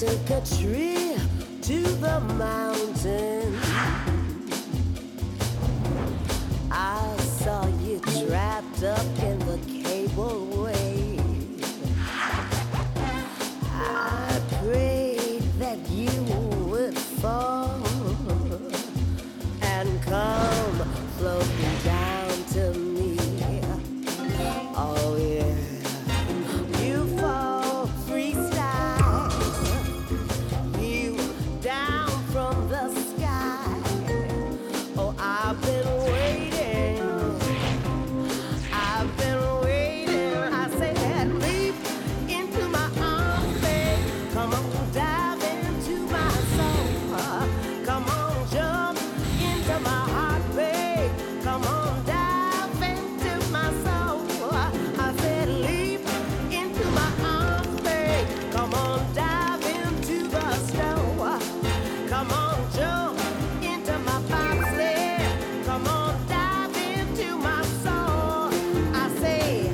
took a trip to the mountain. I saw you trapped up in the cableway. I prayed that you would fall and come floating down to me. Oh yeah, you fall freestyle, you down from the sky. Oh, I've been waiting, I've been waiting. I said, leap into my arms, babe. Come on, dive into my soul. Come on, jump into my heart, babe. Come on, dive into my soul. I said, leap into my arms, babe. Come on, dive into the snow. Come on, jump into my bobsled. Come on, dive into my soul. I say,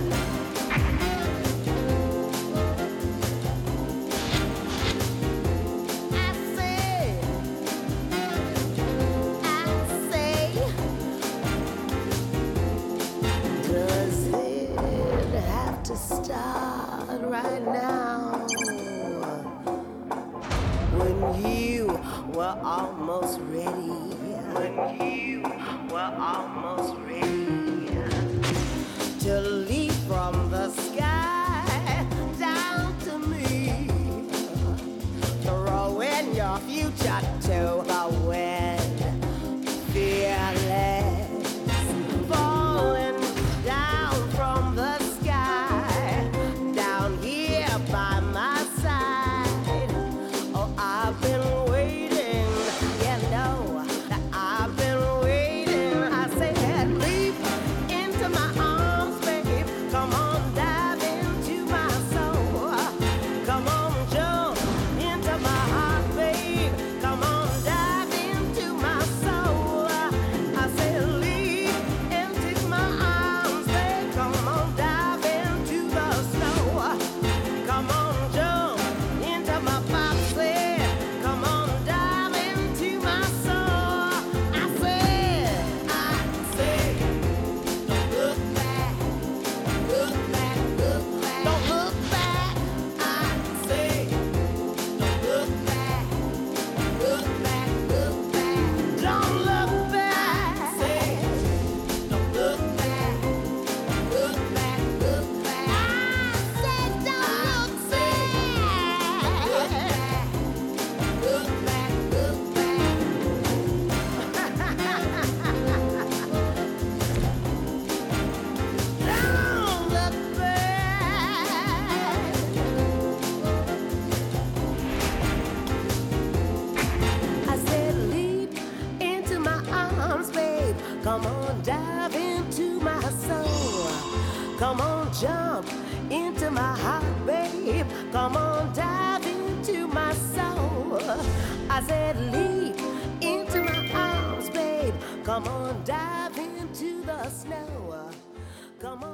does it have to start right now? When you were almost ready. When you were almost ready to leap from the sky down to me, throwing your future to the wind, fearless, falling down from the sky, down here by my side. Oh, I've been waiting, you know, that I've been waiting. I said, leap into my arms, babe. Come on, dive into my soul. Come on, jump into my heart, babe. Come on, dive into my soul. I said, leap into my arms, babe. Come on, dive into the snow. Come on, jump into my bobsled. Come on, dive into my soul. I said, don't look back, look back, look back. Don't look back. I say, don't look back, look back, look back. Don't look back. Say, don't look back, look back, look back. I said, don't look back, look back, look back, look back. Don't look back. I said, leap into my arms, babe. Come on, dive into my soul. Come on, jump into my heart, babe. Come on, dive into my soul. I said, leap into my arms, babe. Come on, dive into the snow. Come on.